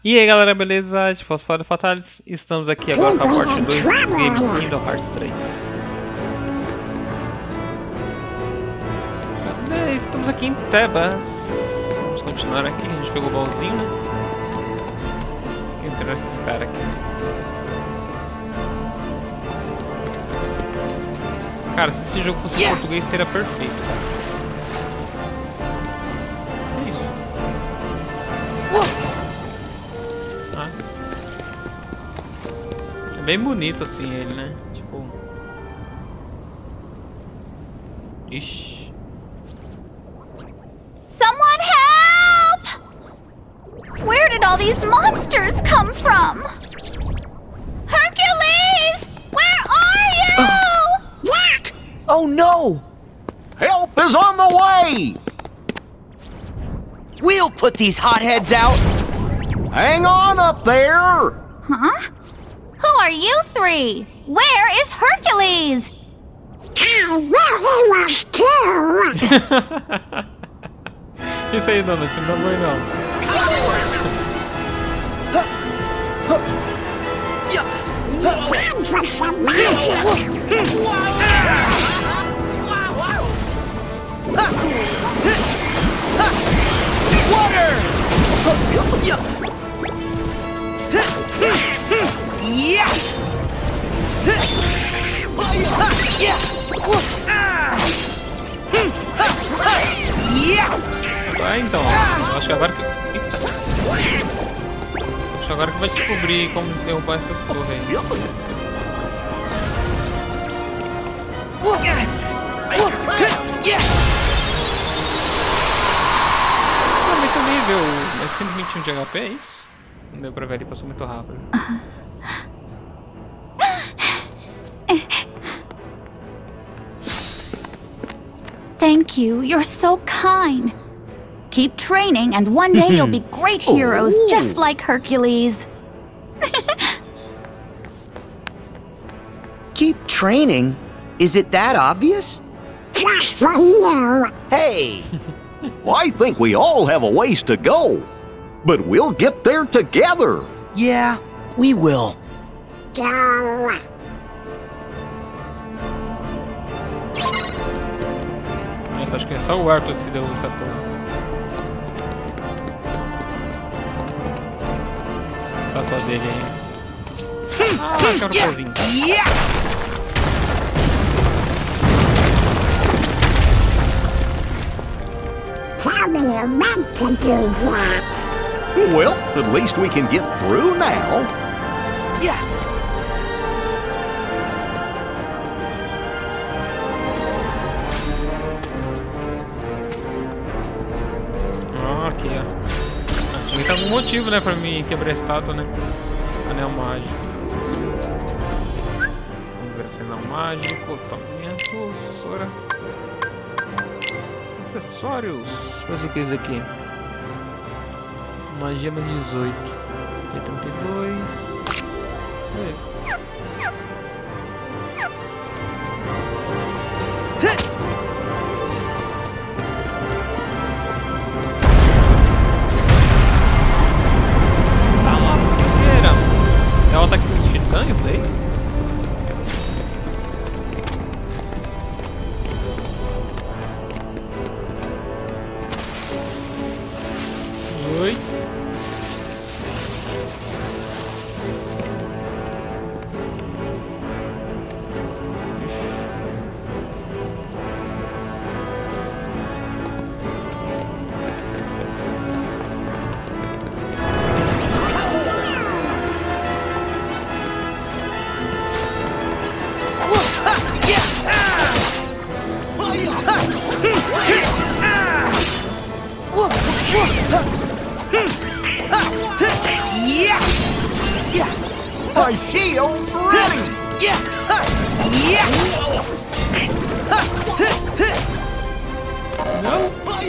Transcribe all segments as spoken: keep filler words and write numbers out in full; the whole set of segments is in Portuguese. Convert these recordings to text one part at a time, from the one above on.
E aí galera, beleza? De Fosfado Fatalis, estamos aqui agora com a parte dois do game Kingdom Hearts três. Cadê? Estamos aqui em Tebas. Vamos continuar aqui, a gente pegou o baúzinho, né? Quem serão esses caras aqui? Cara, se esse jogo fosse em português seria perfeito, cara. Bem bonito assim ele, né? Tipo... Ixi. Someone help! Where did all these monsters come from? Hercules! Where are you? Black! Oh no! Help is on the way! We'll put these hotheads out! Hang on up there! Huh? Who are you three? Where is Hercules? I will he was killed. Isso aí, Donut, não foi não. Time for some magic. Water! Yeah! Vai então, eu acho que agora que... Eita. Acho que agora que vai descobrir como derrubar essas torres aí. Aumenta o nível, mas cento e vinte e um de H P, é isso? Não deu pra ver ali, passou muito rápido. Thank you, you're so kind. Keep training and one day you'll be great heroes just like Hercules. Keep training? Is it that obvious? Just for you. Hey! I think we all have a ways to go. But we'll get there together. Yeah, we will. Go. Nossa, acho que é só o Arthur que derrubou essa torre. Estátua dele aí. Ah, quero o pozinho. Tell me you meant to do that. Well, at least we can get through now. Yeah. Ah, aqui, ó. Aqui tem algum motivo, né, pra mim quebrar a estátua, né? Anel mágico. Vamos ver esse anel mágico. Topamento, Sora. Acessórios. Mas o que é isso aqui? Uma gema dezoito. trinta e dois. É. Tá lasqueira. É o ataque dos titãs isso daí? Oi. My shield's ready! Yeah! Yeah! Não?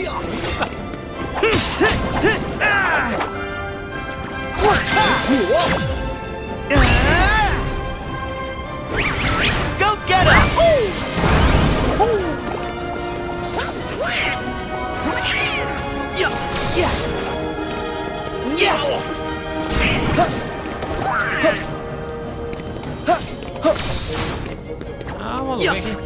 Go get him! Yeah! Yeah! bolo, vem aqui.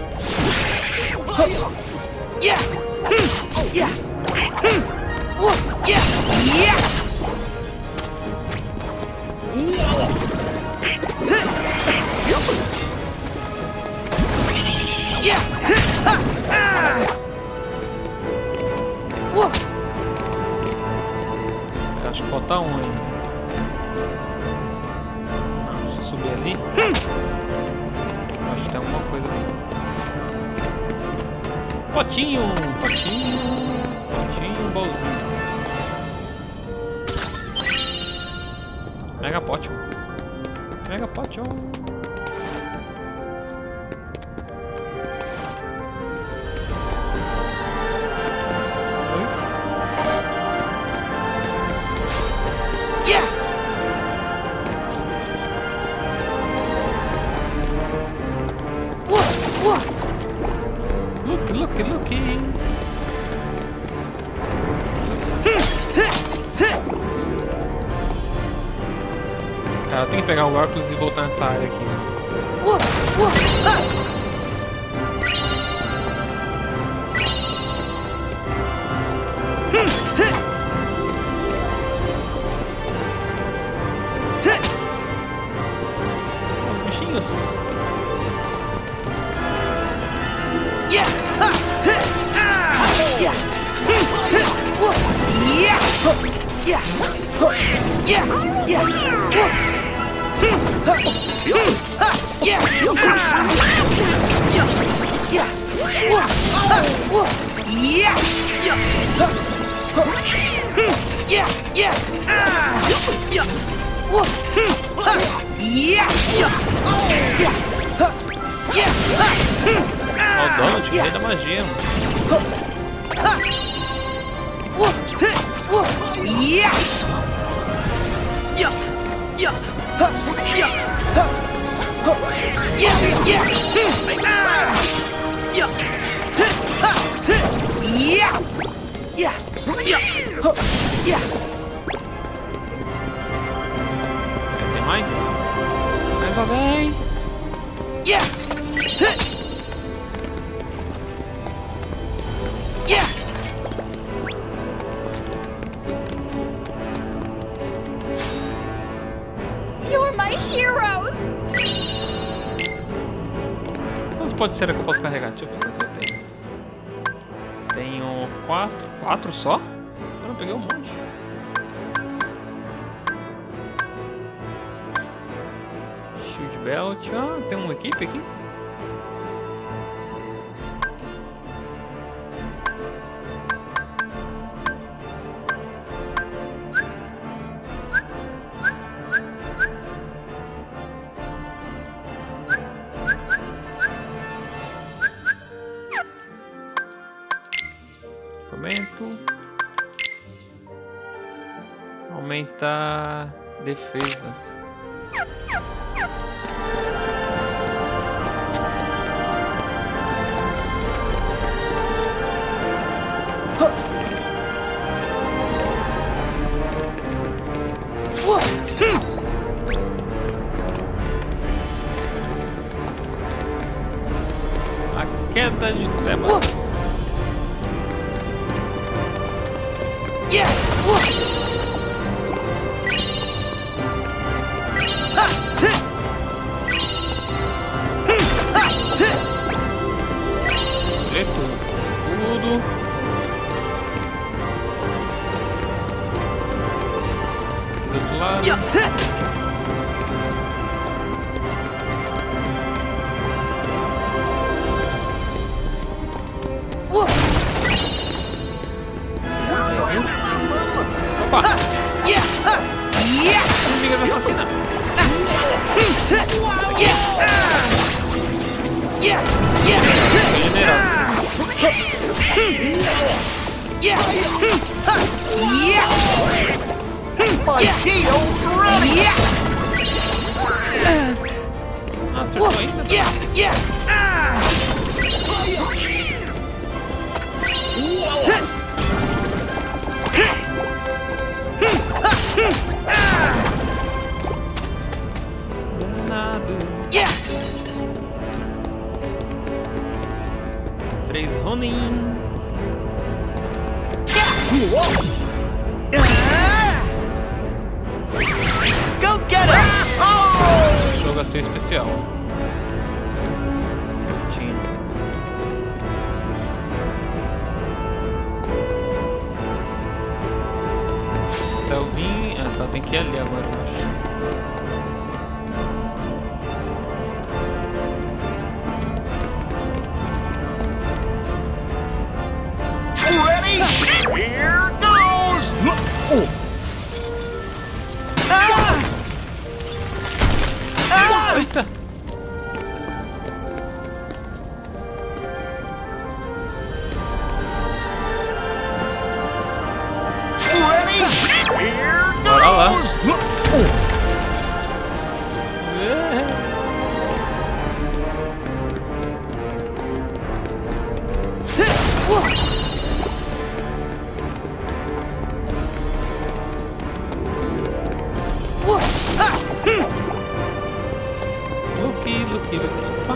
Acho que falta um aí. Não, se eu subir ali. Acho que tem alguma coisa ali. Potinho! Potinho! Potinho, bolzinho. Mega potion. Mega potion. Look, looky. Cara, tem que pegar o óculos e voltar nessa área aqui. Os bichinhos. Olha o Donald, rei da magia, mano. Tem mais? Mais alguém? You're my heroes! Quantos pode ser que eu posso carregar? Deixa eu ver quantos eu tenho. Tenho quatro. Quatro só? Eu não peguei um monte. Shield Belt. Ah, tem uma equipe aqui. Aumento. Aumenta defesa. A queda de Tebas. Tudo. Do outro lado. Opa! Amiga da assassina. General. Acertou ainda? Danado. três Ronin. Go get it! Oh! Eu gastei especial. Tinha. Selvin. Ah, tá, tem que ir ali agora, eu acho. Ready? Here goes! Oh. Ah! Ah! Eita! Ready? Here Bora lá. goes! Lucky, Lucky, Lucky. Opa.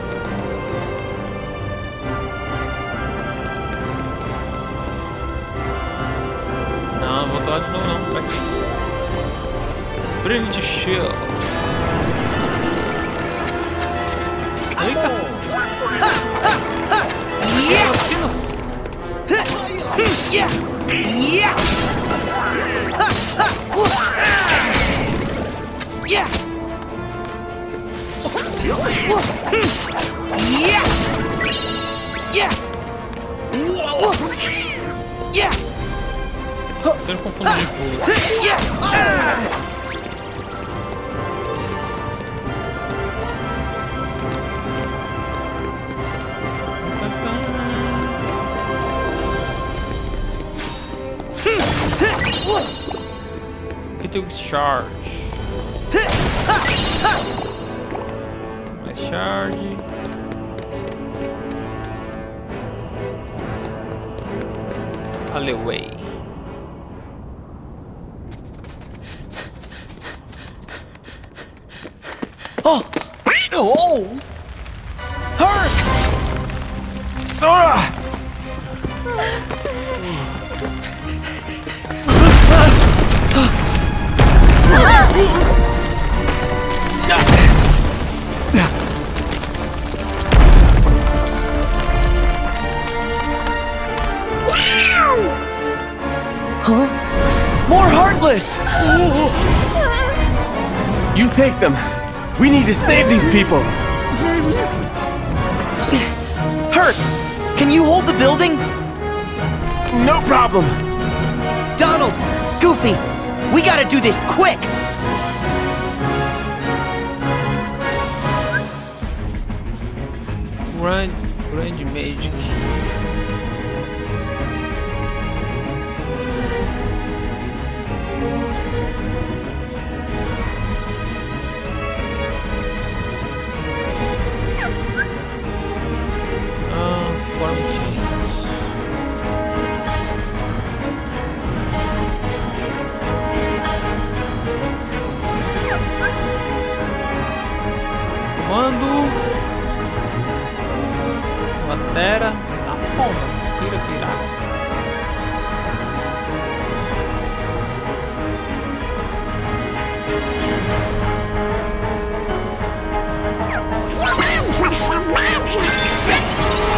Não, vou lá de novo não, pra aqui. Brilliant Shield. Eita! Sinos. Yeah! Yeah! Yeah! Yeah! Yeah! Yeah! Eu confundo de pulo. Yeah! Aqui tem o charge. Mais charge. Alleyway. Oh! Oh! Herc! Sora! Huh? More Heartless! You take them. We need to save these people. Herc, can you hold the building? No problem. Donald, Goofy, we gotta do this quick! Grand, Grand Magic. Ah, quarantinhos. Comando. Batera. Na ponta. Tira, tirar. Time for some magic!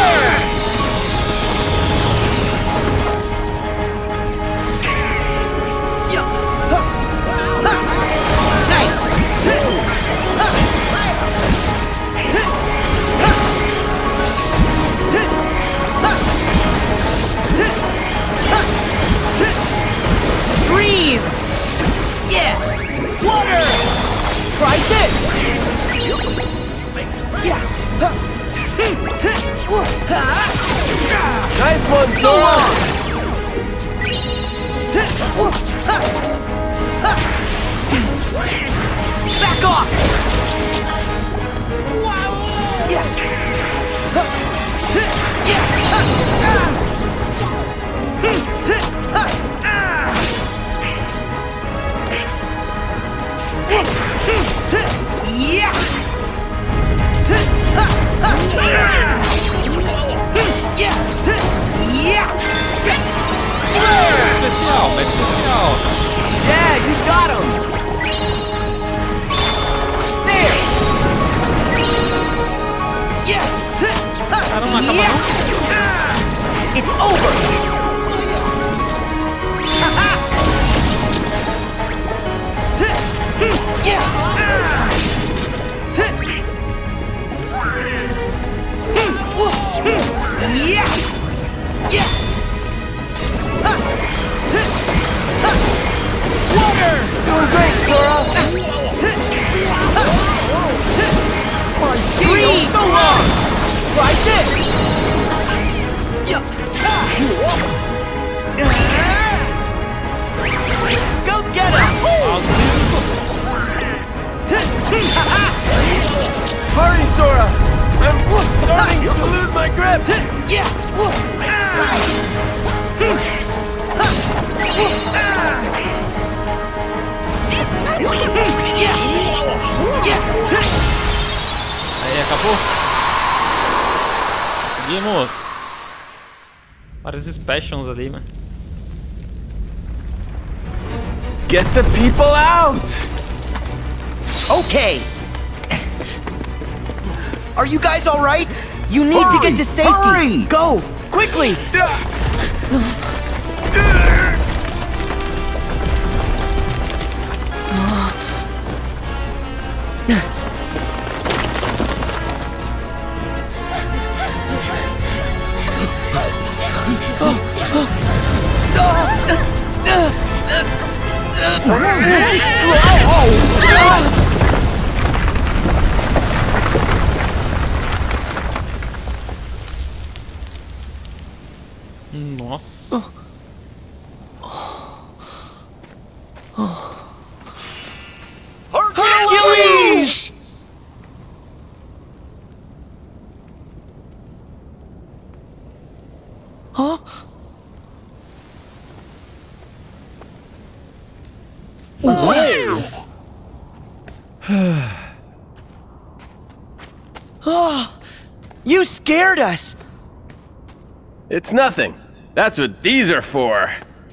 Stream! Yeah! Water! Try this! Yeah! Nice one, Sora. Back off! Yeah! Yeah! Caramba, acaba não? It's over! Water! Doing great, Sora! My dream! So long! Try this! Go get him! Hurry, Sora! I'm starting to lose my grip! Aí, acabou? Seguimos. Vários specials ali, mano. Get the people out! Okay. Are you guys all right? You need Hurry, to get to safety. hurry! Go, quickly. Nossa. Hercules! Huh? Oh, you scared us. It's nothing. That's what these are for.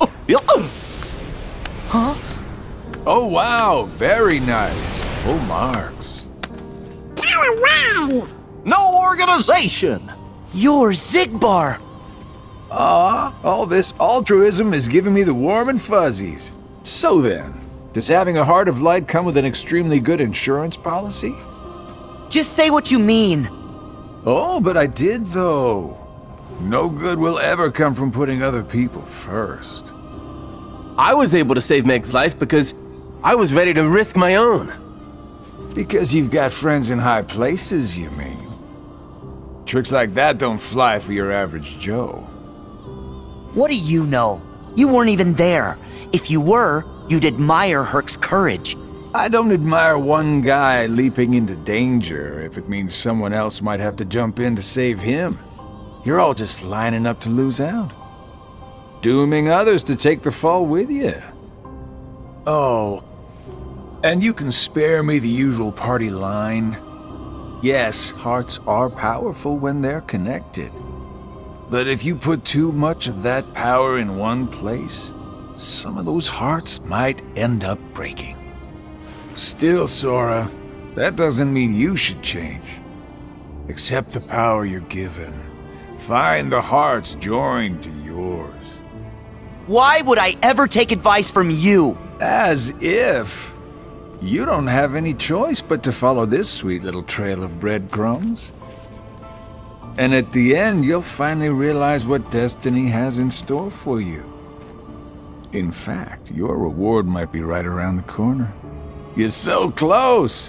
Huh? Oh wow, very nice. Full marks. Go away! No organization! You're Zigbar. Ah, all this altruism is giving me the warm and fuzzies. So then, does having a heart of light come with an extremely good insurance policy? Just say what you mean. Oh, but I did though. No good will ever come from putting other people first. I was able to save Meg's life because I was ready to risk my own. Because you've got friends in high places, you mean? Tricks like that don't fly for your average Joe. What do you know? You weren't even there. If you were, you'd admire Herc's courage. I don't admire one guy leaping into danger if it means someone else might have to jump in to save him. You're all just lining up to lose out. Dooming others to take the fall with you. Oh, and you can spare me the usual party line. Yes, hearts are powerful when they're connected. But if you put too much of that power in one place, some of those hearts might end up breaking. Still, Sora, that doesn't mean you should change. Accept the power you're given. Find the hearts joined to yours. Why would I ever take advice from you? As if. You don't have any choice but to follow this sweet little trail of breadcrumbs. And at the end, you'll finally realize what destiny has in store for you. In fact, your reward might be right around the corner. You're so close!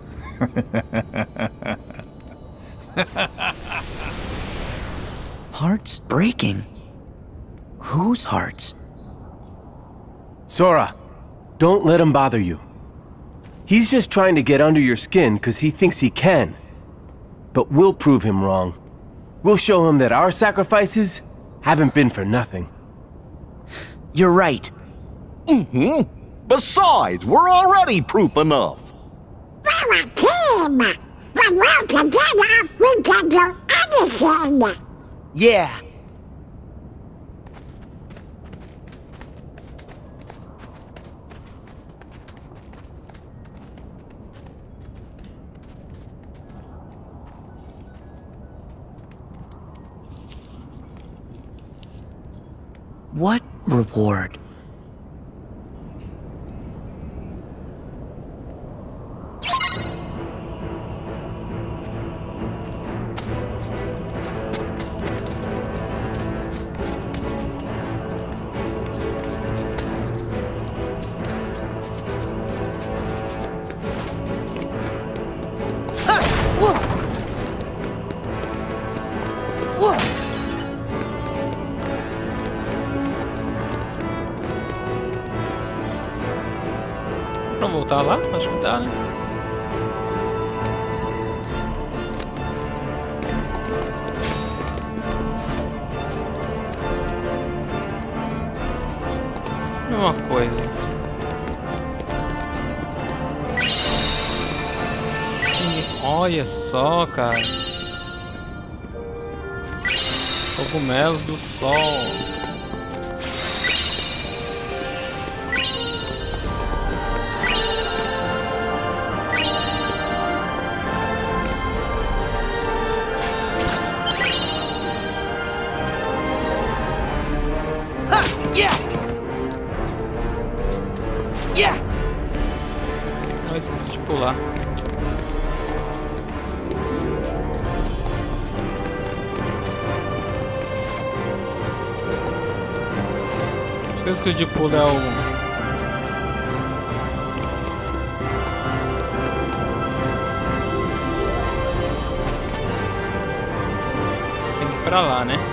Hearts breaking? Whose hearts? Sora, don't let him bother you. He's just trying to get under your skin because he thinks he can. But we'll prove him wrong. We'll show him that our sacrifices haven't been for nothing. You're right. Mm-hmm. Besides, we're already proof enough. We're a team! When we're together, we can do anything! Yeah. What reward? Pra voltar lá? Acho que dá, né? Mesma coisa. E olha só, cara. Cogumelos do sol. Não esqueci de pular. Esqueci que o de pulo é o... Tem que ir pra lá, né?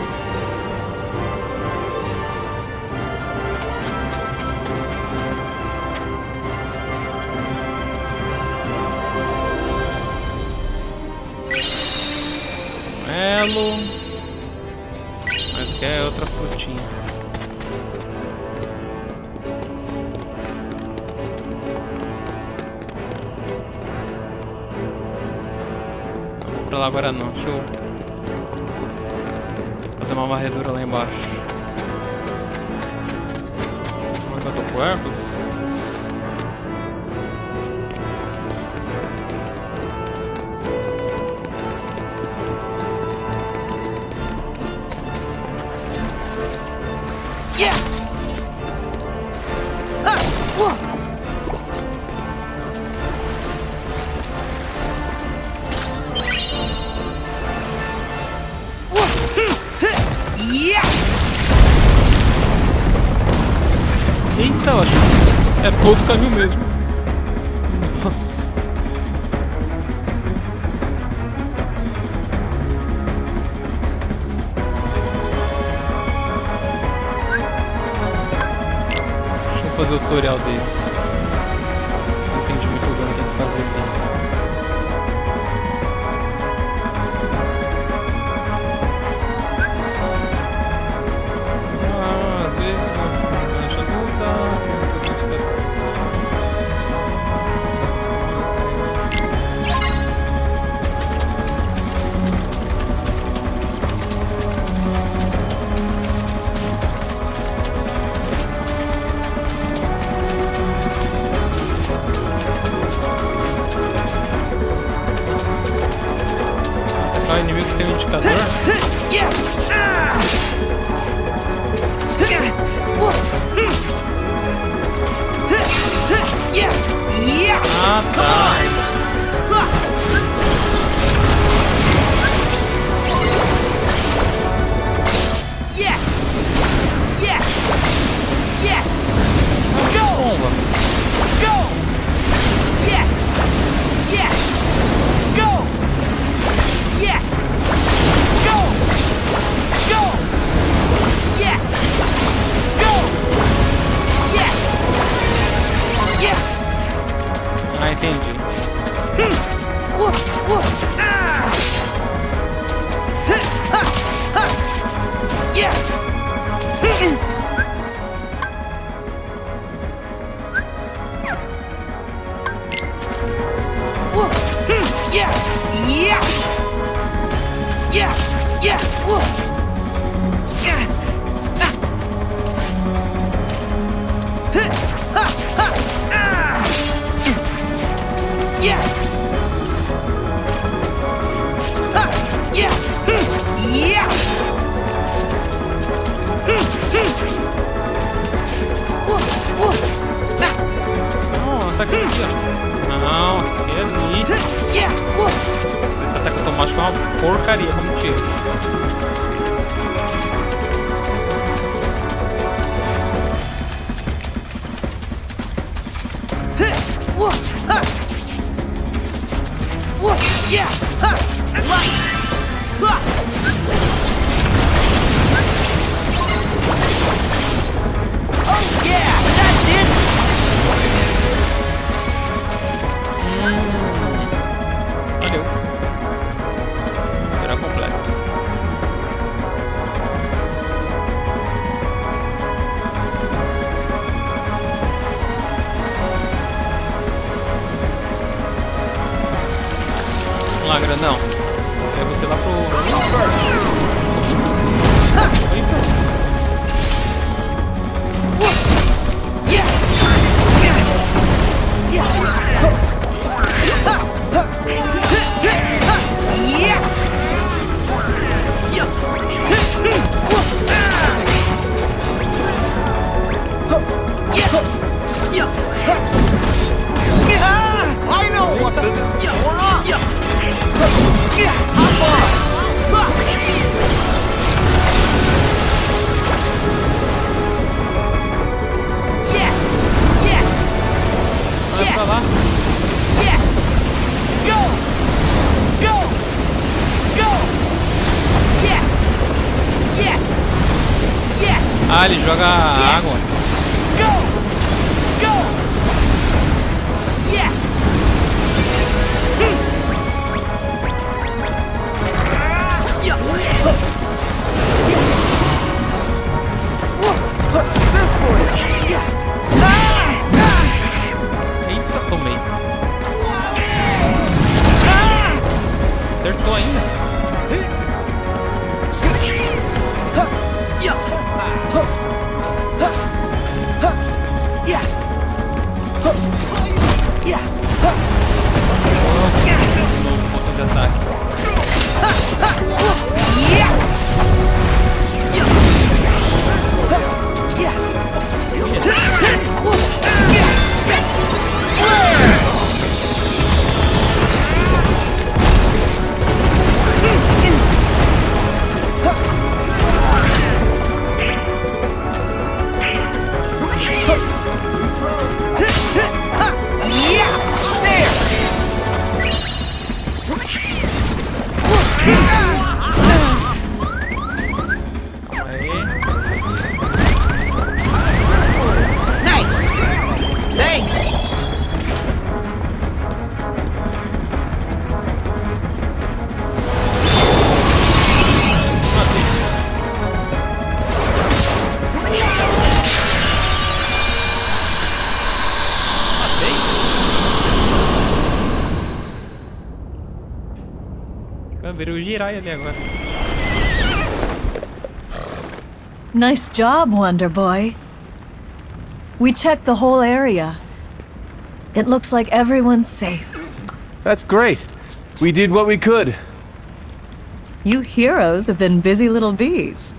Melo. Mas que é outra frutinha. Não vou pra lá agora não, deixa eu fazer uma varredura lá embaixo. Como é que eu tô com Hércules? Eita, eu acho que é todo o caminho mesmo. Nossa. Deixa eu fazer o tutorial desse. Não entendi muito bem o que tem que fazer aqui. O inimigo tem um indicador. Ah, tá. Bomba. Ah, entendi. Yeah! Ah, ele joga água. Eita, tomei. Acertou ainda. Novo botão de ataque. Virou o Jirai ali agora. Nice job, Wonder Boy. We checked the whole area. It looks like everyone's safe. That's great. We did what we could. You heroes have been busy little bees.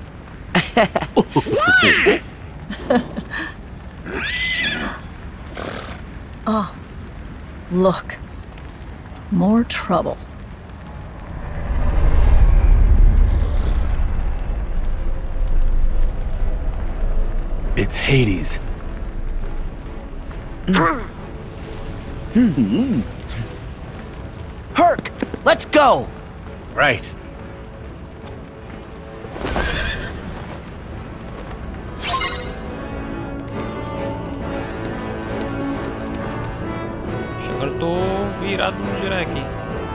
Oh, look. More trouble. It's Hades. Herc, let's go! Right. Agora eu tô virado no Jirai aqui.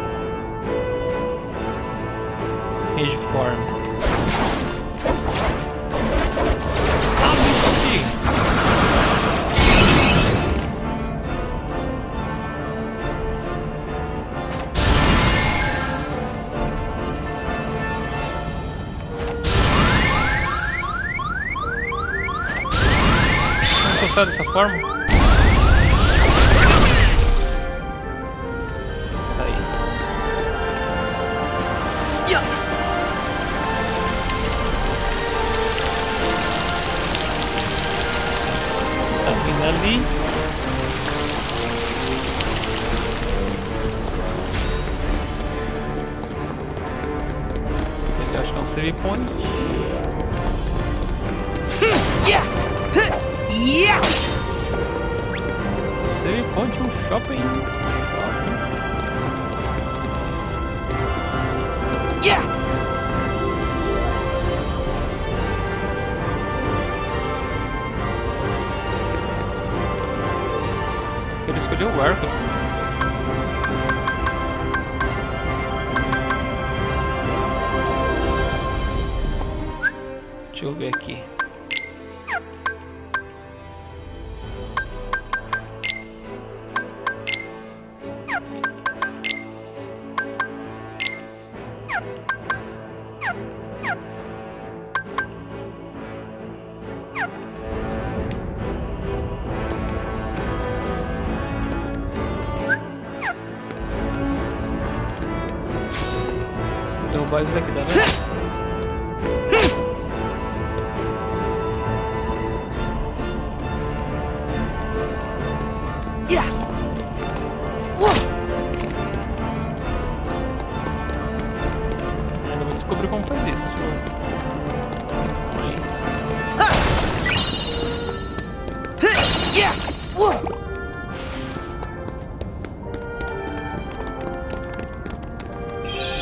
Rage Form. Dessa forma. Aí. Tá vindo ali. Eu acho que é um save point. Yeah! Save point um shopping. Yeah! Ele escolheu o arco. Deixa eu ver aqui. Derrubar isso daqui, dá, né? Ainda vou descobrir como faz isso.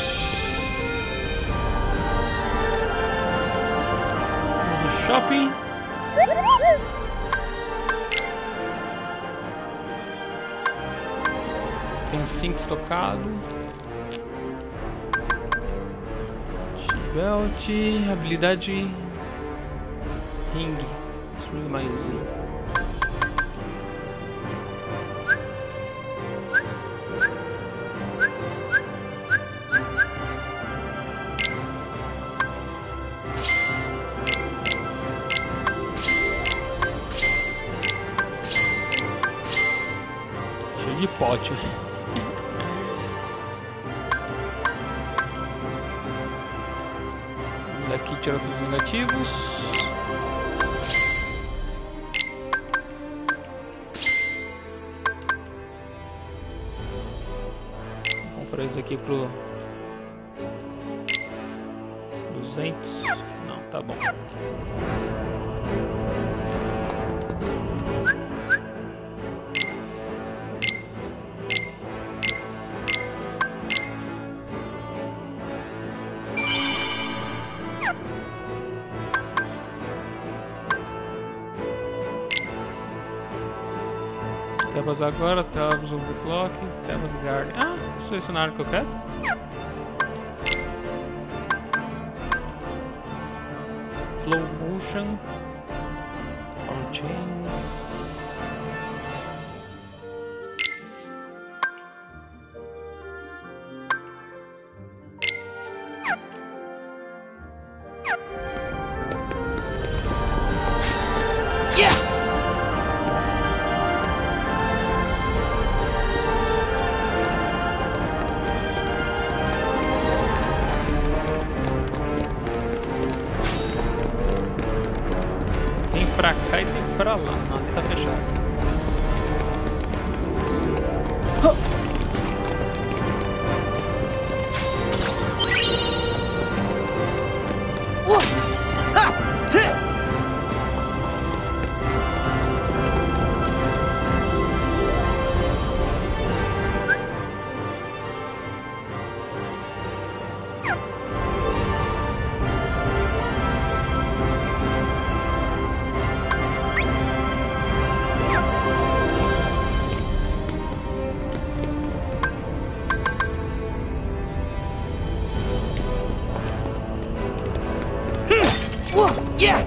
Shopping. Tem cinco estocado. Belt, habilidade ring, destruir mais um. Cheio de pote. Aqui tira todos os negativos. Vou comprar isso aqui pro duzentos. Não, tá bom. Temos agora, temos o Clock, temos o Guard. Ah, vou selecionar o que eu quero. Flow Motion, Power Chains. Pra cá e tem pra lá, não, ali tá fechado. Yeah!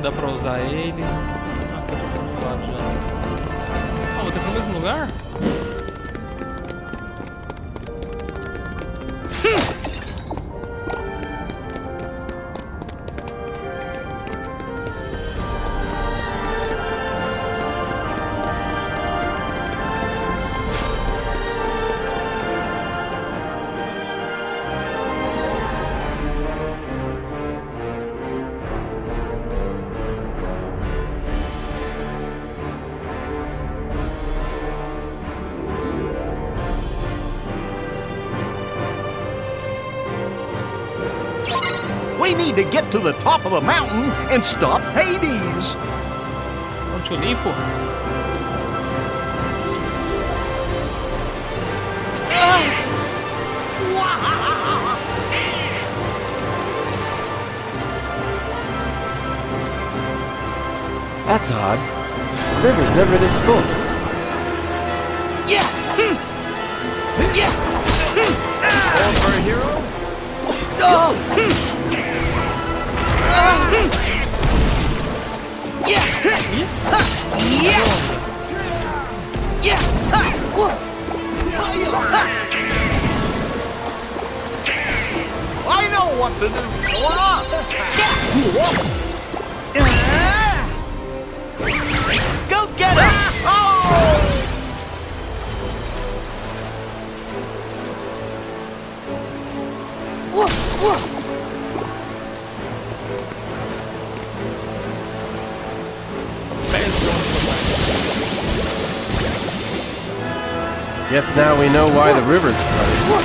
dá pra usar ele. Ah, tá pro outro lado já. Ah, vou ter pro mesmo lugar? We need to get to the top of the mountain and stop Hades. Ponte limpo. That's odd. The river's never this full. Yeah! Hmm. Yeah! Hmm. All for a hero? Oh! Hmm. Uh, hmm. Yeah! Huh. Yeah! Yeah! Ha. Whoa. Ha. I know what to do. Go on. Uh, Go get him! Oh! Whoa, whoa. Guess now we know why the river's flooded.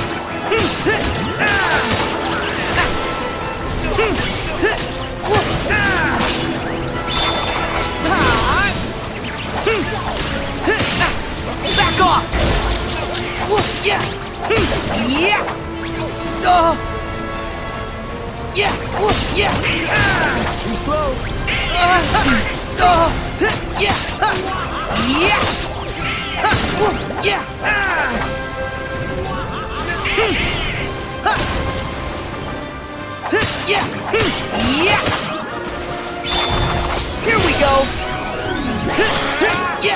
Back off! Yeah! Yeah! Uh, yeah! Yeah! Too slow. Uh, uh, yeah! Yeah! Yeah! Yeah! Yeah! Here we go! Yeah!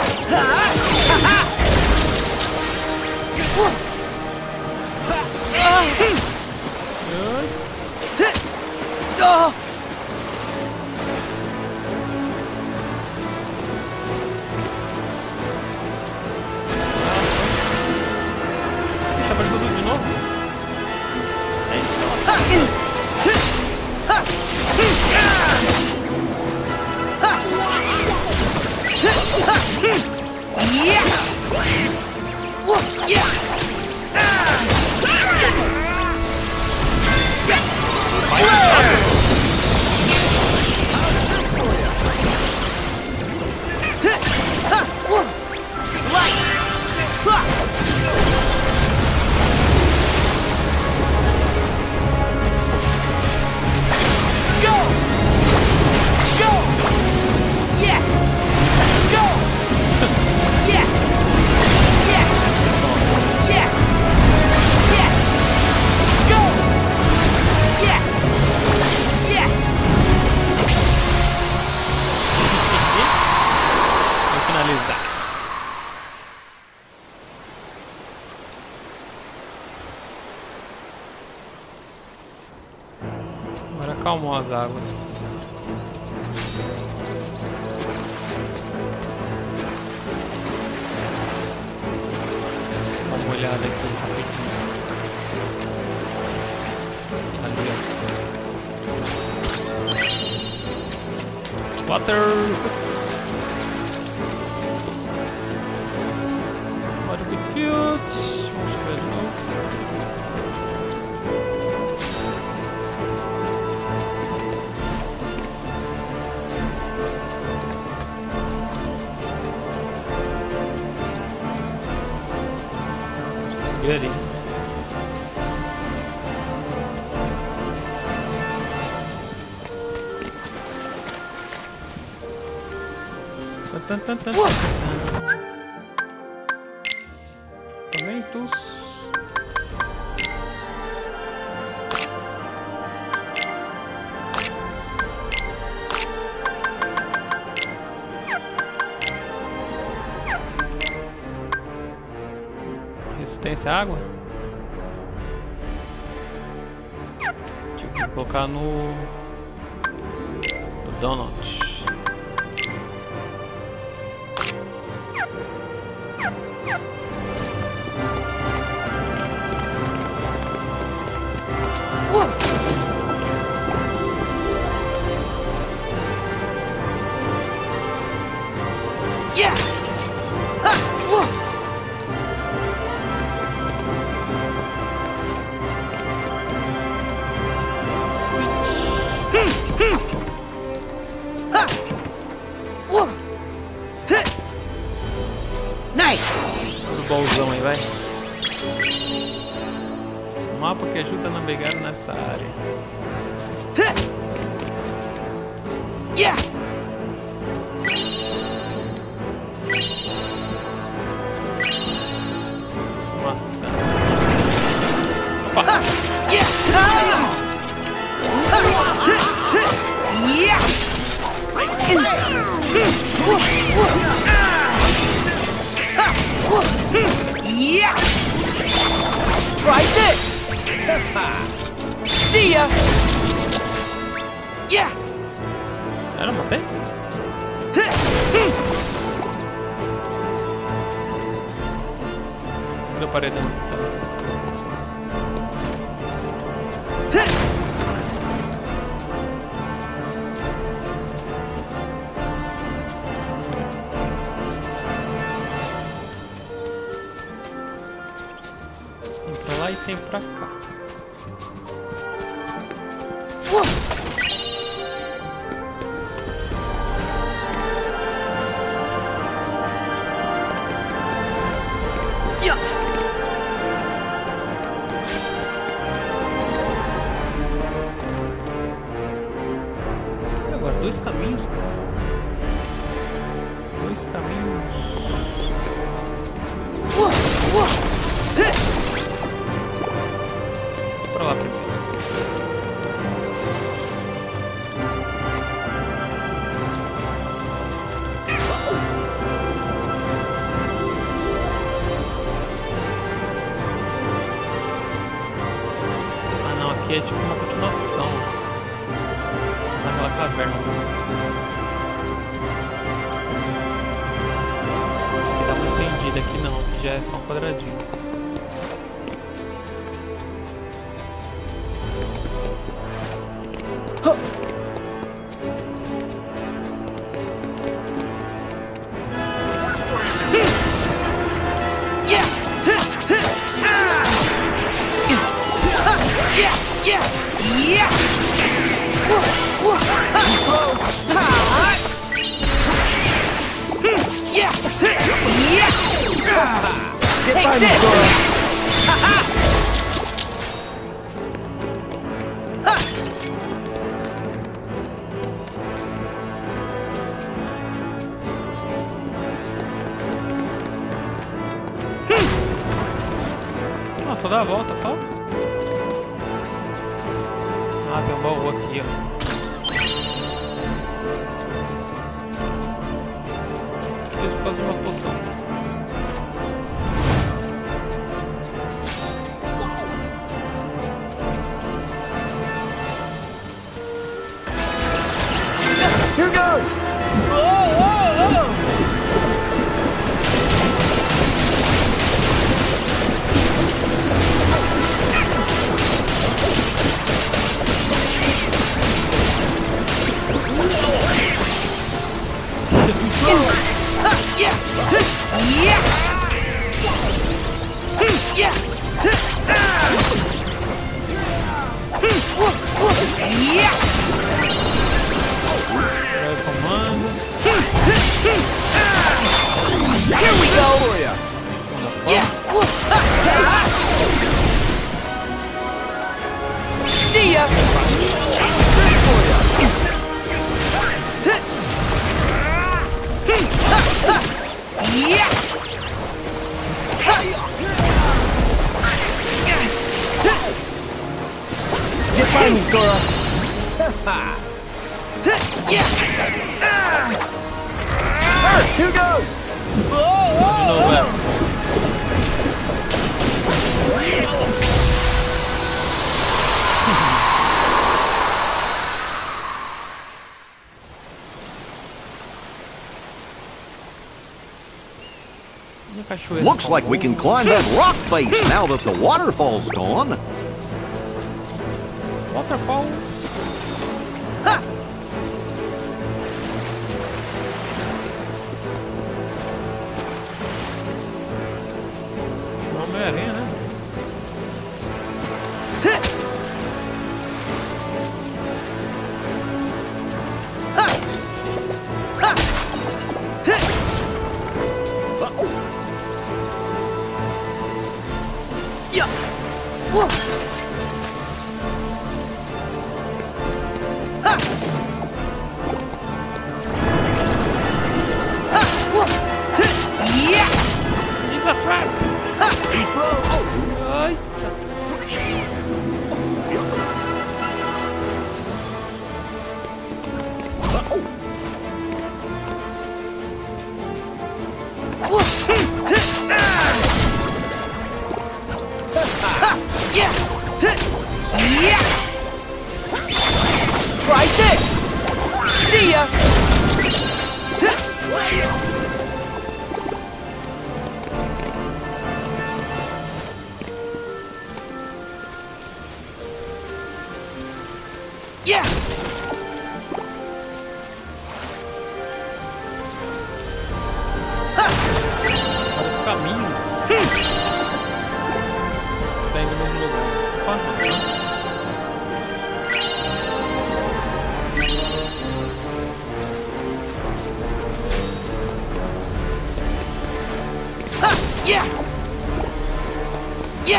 Oh! Deixa aparecer tudo de novo. Yeah! Yeah! Agora acalmou as águas. Dá uma olhada aqui rapidinho. Ali, ó. Water! Water be filled. Vamos ver de novo. Ali. Tan, tan, tan, tan. Momentos. resistência à água? Tive que colocar no... no Donut. Bolzão aí, vai. Um mapa que ajuda a navegar nessa área. Nossa. Opa. Yeah! Try this! See ya! Yeah! Eu não matei? Deu paredão. E tem pra cá. Agora dois caminhos, cara. Dois caminhos. Pra lá primeiro. Ah não, aqui é tipo uma continuação daquela caverna. Aqui dá uma estendida, aqui não, aqui já é só um quadradinho. Get by me, Sora! Nossa, só dá a volta só? Ah, tem um baú aqui, ó. Fiz por causa de uma poção. Here goes! Oh, oh, oh! Here we go! See ya! Get by me, Sora! Here goes! Oh, oh, oh. Looks like we can climb that rock face now that the waterfall's gone. Waterfall? Ha! Homem-Aranha, né? He's a trap! Too slow! Ai! Try this! See ya! Yeah! Vários caminhos. Saindo do mesmo lugar. Opa, não. Yeah! Yeah!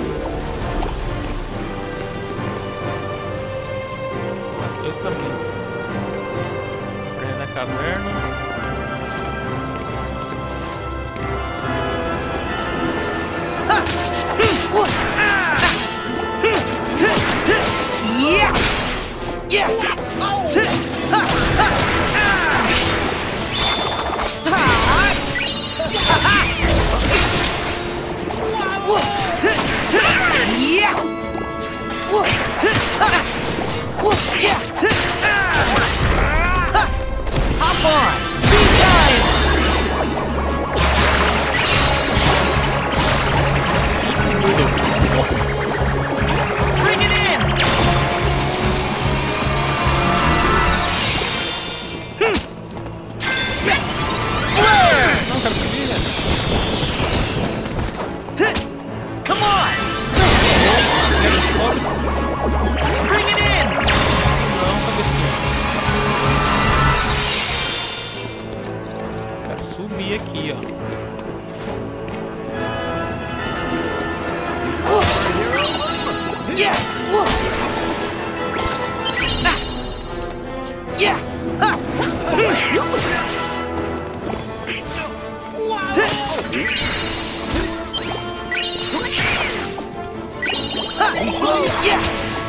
Dois caminhos. Prenda a caverna. Yeah! Yeah! Hop on! Be kind! Bring it in! Não, cara, filha. Come on! Bring it in! Não, cabecinha. Quero subir aqui, ó. Yeah! Yeah! Yeah!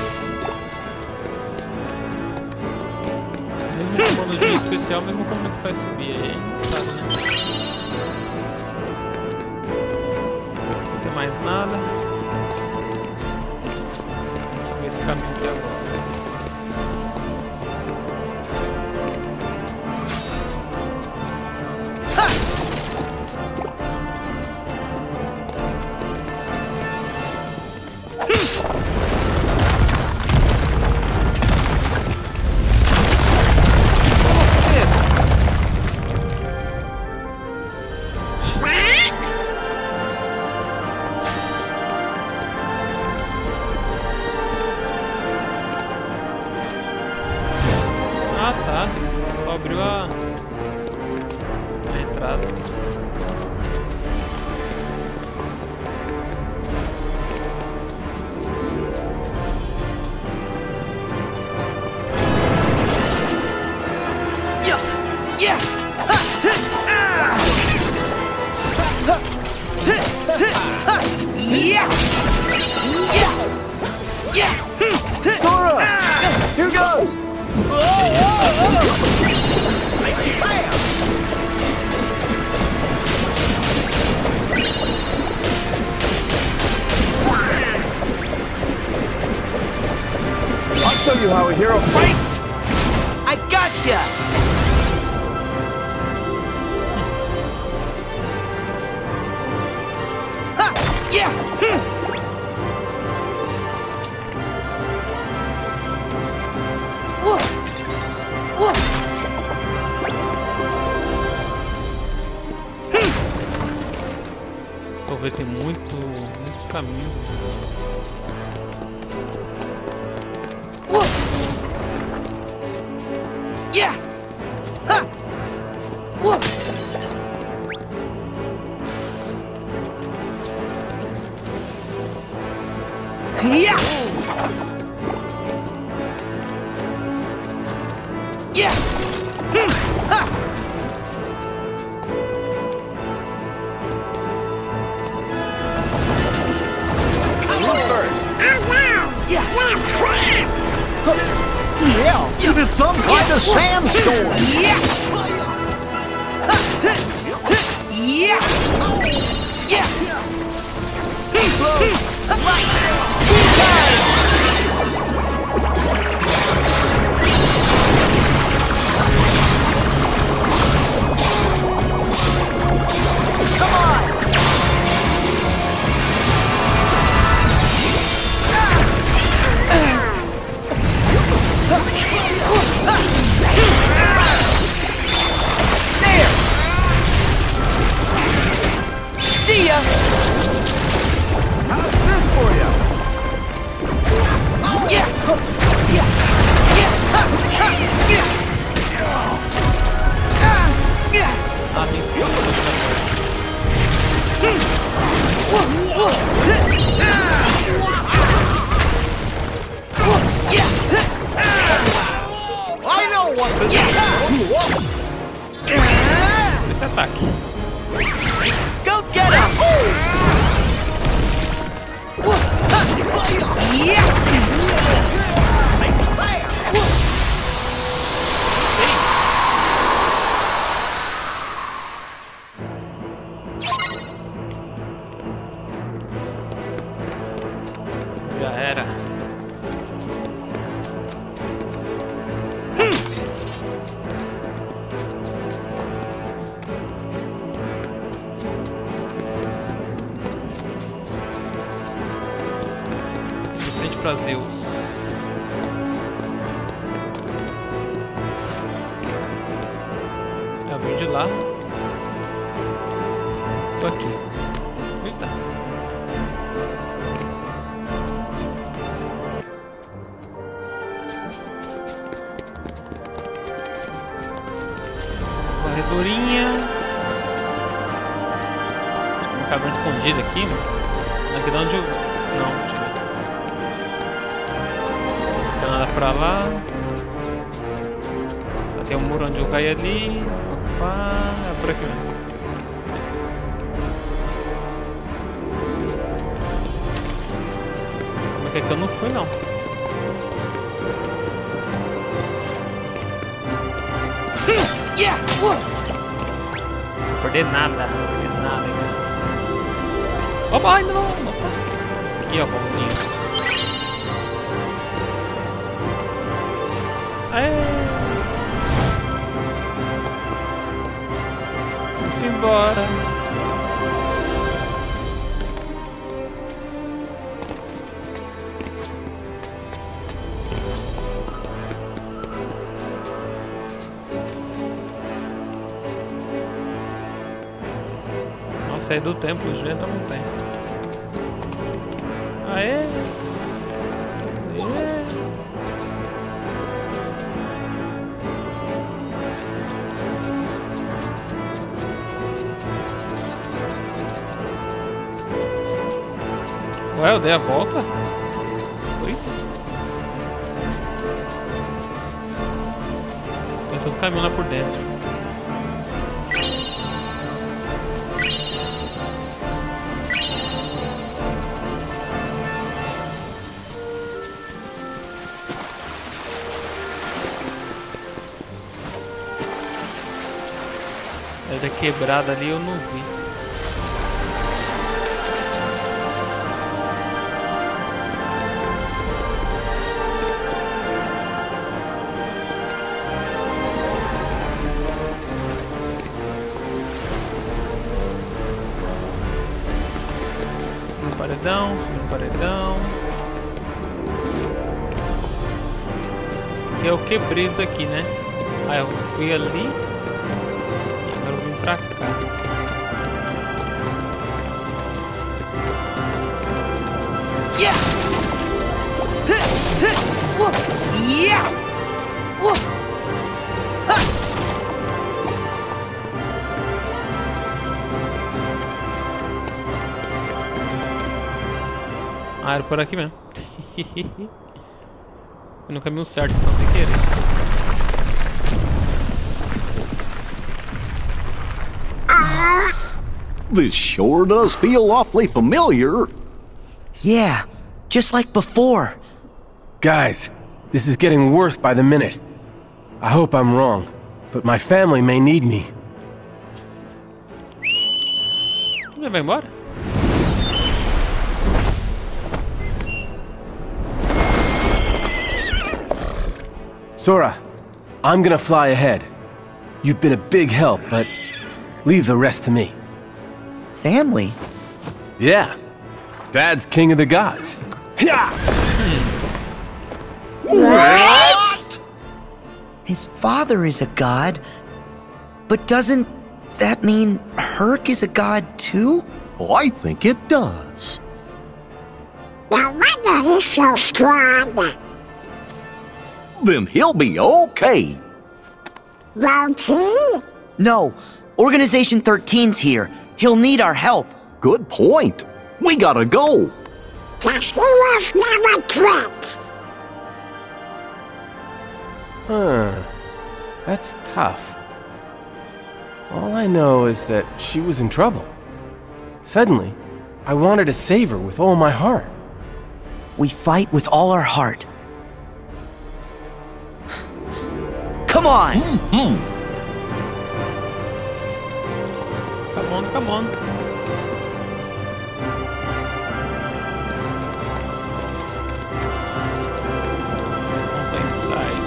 Mesmo comando de especial, mesmo como que vai subir aí, sabe, né? Não tem mais nada. Vou ver esse caminho aqui agora. Ah, tá. Só abriu a, a entrada. Yeah! Yeah! Yeah! Yeah! Yeah! Sora! Here goes! I'll show you how a hero fights! I gotcha! muitos caminhos. Yeah! Ha! Whoa! Yeah! Yeah! Hmm! Ha! First. Oh no! Yeah! We're crabs! Yeah, it's some kind of sandstorm. Yeah! Yeah! Yeah! Come on! There! See ya! How's this for you? Yeah! Yeah! Yeah! Ha! Ha! Yeah! Ah! Yeah! Ah, tem esquema pra tirar fora. Whoa! Whoa! Ah! Whoa! Yeah! Ah! I know what to do. Ah! Esse ataque. Go get him! Whoa! Ha! Yeah! Já era. Frente pra Zeus. Já vim de lá. Tô aqui. Eita. Corredorinha. Uma caverna escondida aqui, mas aqui de onde eu... Não, deixa eu ver. Não tem nada pra lá. Só tem um muro onde eu caí ali. Opa, é por aqui mesmo. Como é que é que eu não fui, não? Yeah! Whoa! Não perder nada, não perder nada. Hein? Opa, ainda não. Opa. Aqui, ó, pãozinho. Aê! Vamos embora. Sair do templo, já ainda não tem. Aê! Aê! Ué, eu dei a volta? Foi isso? Tem todo o caminho lá por dentro. Da quebrada ali eu não vi. No paredão, no paredão. Que eu quebrei isso aqui, né? Ah, eu fui ali. Pra cá. Yeah! Yeah! Ah, era por aqui mesmo. Foi no caminho certo, então sem querer. This sure does feel awfully familiar. Yeah, just like before. Guys, this is getting worse by the minute. I hope I'm wrong, but my family may need me. Ele vai embora? Sora, I'm gonna fly ahead. You've been a big help, but leave the rest to me. Family? Yeah. Dad's king of the gods. What? His father is a god, but doesn't that mean Herc is a god too? Oh, I think it does. No wonder he's so strong. Then he'll be okay. Won't he? No, Organization thirteen's here. He'll need our help. Good point. We gotta go. Cause he was never quit. Huh. That's tough. All I know is that she was in trouble. Suddenly, I wanted to save her with all my heart. We fight with all our heart. Come on! Mm-hmm. Come on, come on. Vamos pra inside.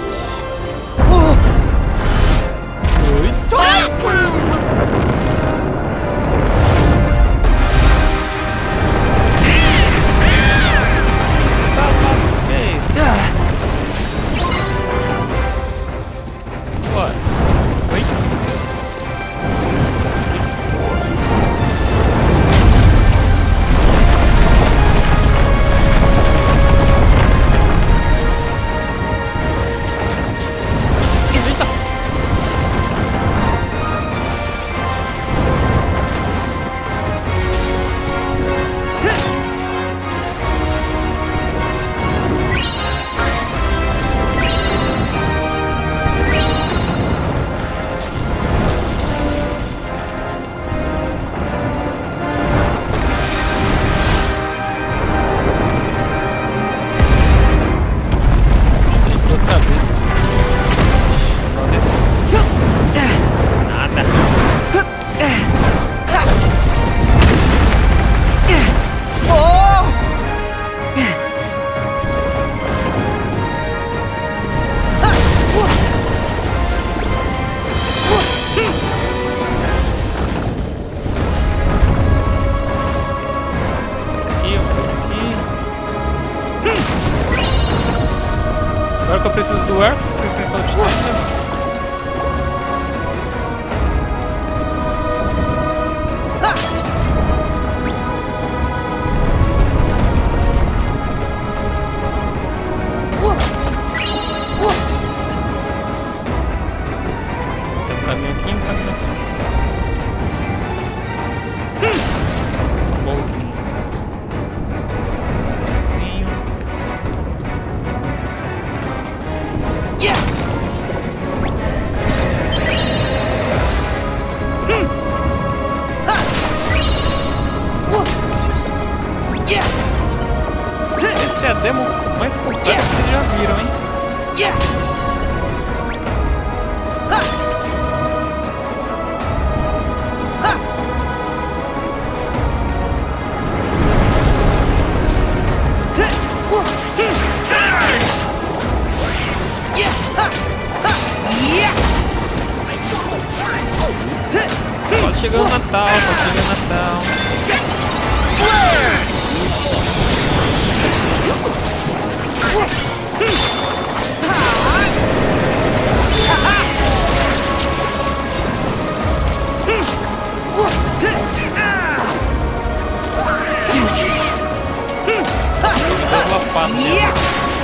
Tá fácil, que é isso? Bora. Oi? Agora que eu preciso do ar, pra enfrentar o Titã. Tem um caminho aqui, um caminho aqui. Bolzinho. Esse é a demo mais completa que vocês já viram, hein? Pode chegar o Natal, pode chegar o Natal. Ah! pato dela.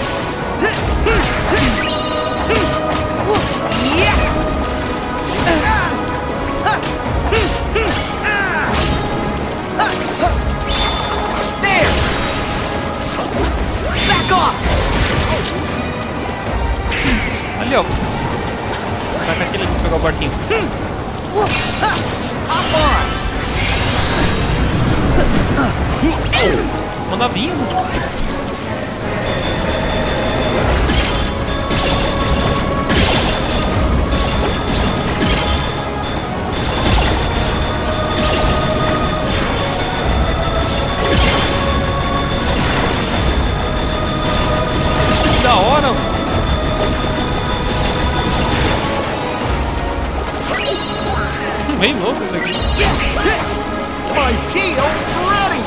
Ali, ó. Saca aquele que pegou o barquinho. Manda vir. Que da hora. Bem louco isso aqui. My shield's ready!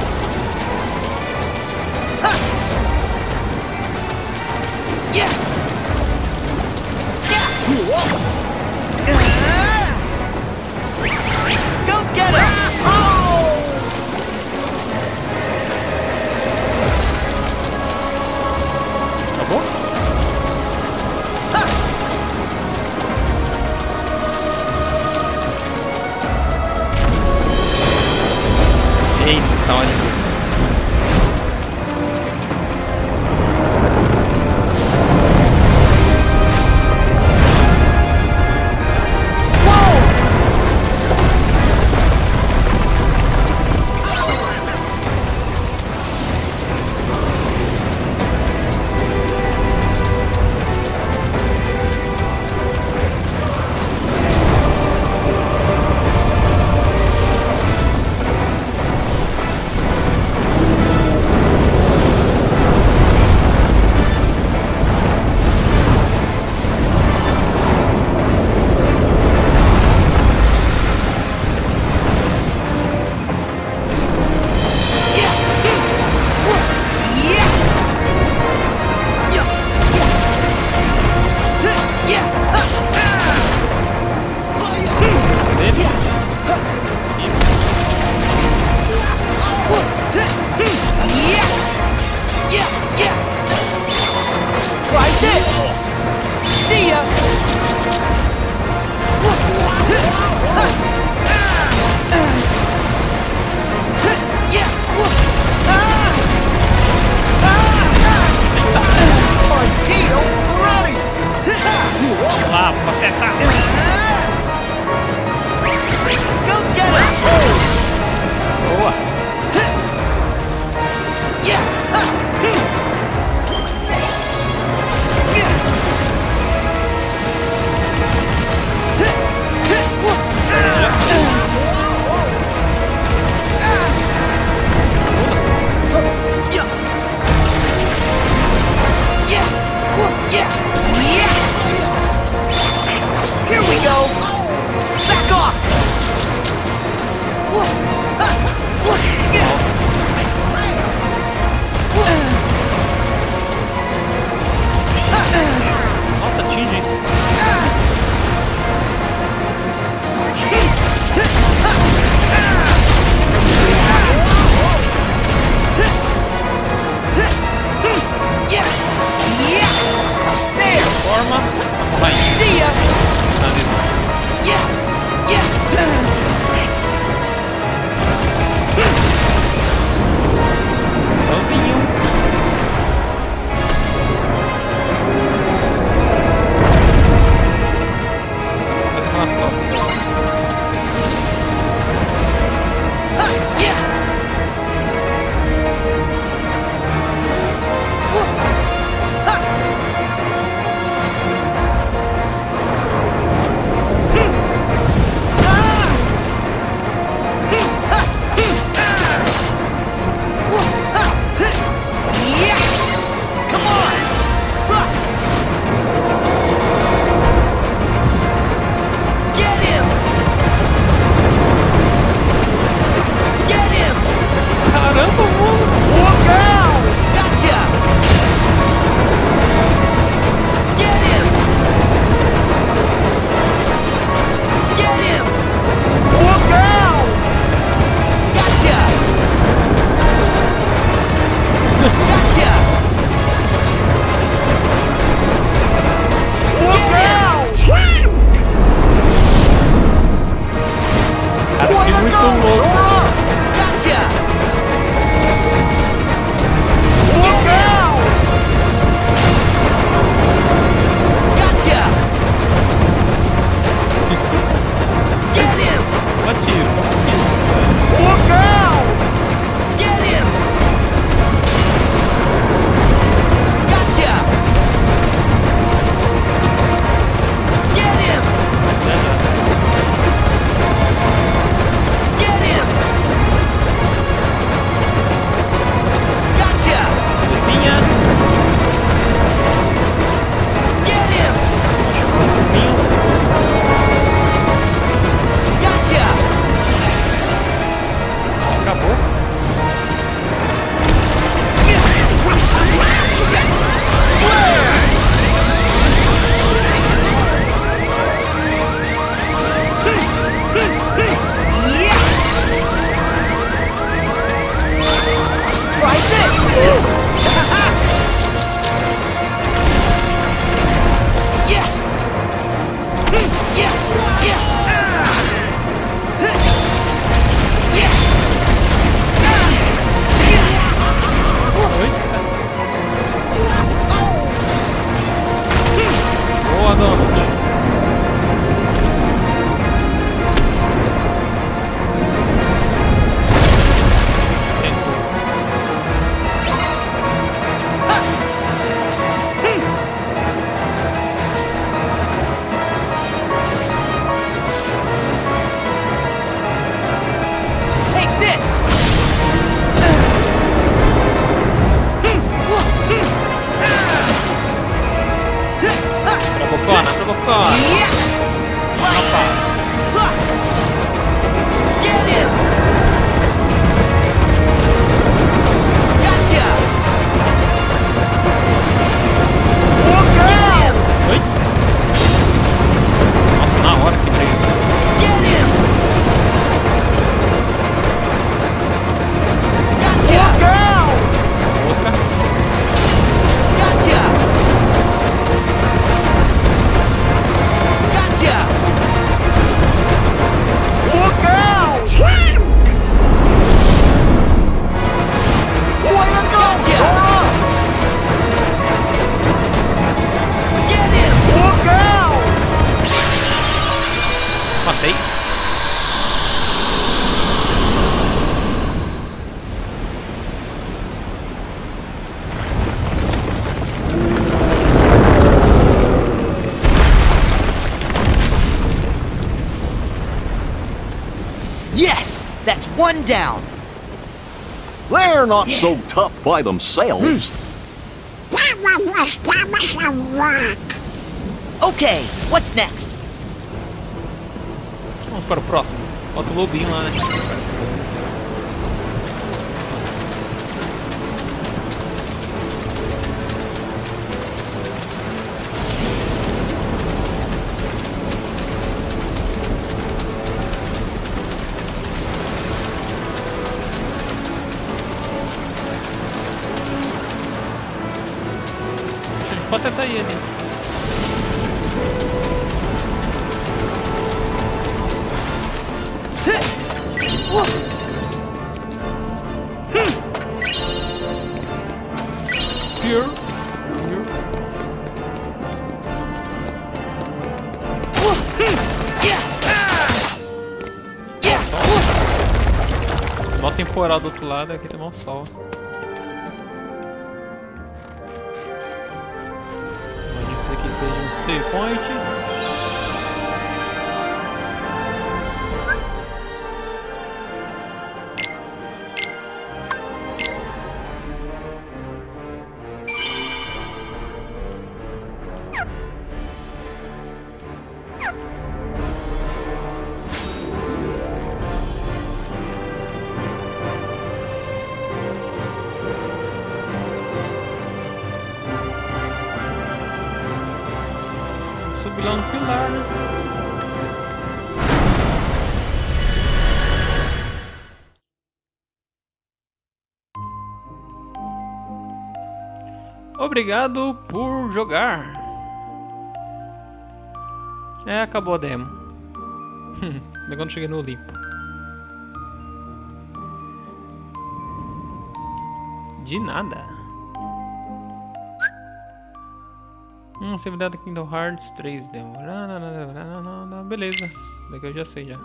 Go get it! Acabou? Eita, olha isso. Lá, pateta! Boa! one down. They're not so tough by themselves. That one was dumb as a rock. Okay, what's next? Vamos para o próximo. Falta o lobinho lá, né? Pode tentar ir ali. Here. Here. Mó temporal do outro lado, aqui tem mó sol. Que seja um save point. Subir lá no pilar, né? Obrigado por jogar. É, acabou a demo. Quando cheguei no Olimpo. De nada. Hum, save data Kingdom Hearts três demo. Beleza, daqui eu já sei já.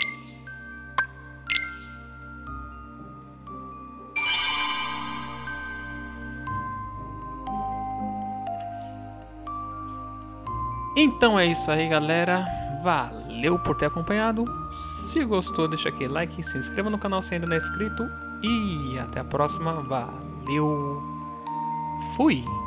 Então é isso aí, galera. Valeu por ter acompanhado. Se gostou, deixa aquele like, se inscreva no canal se ainda não é inscrito. E até a próxima. Valeu. Fui.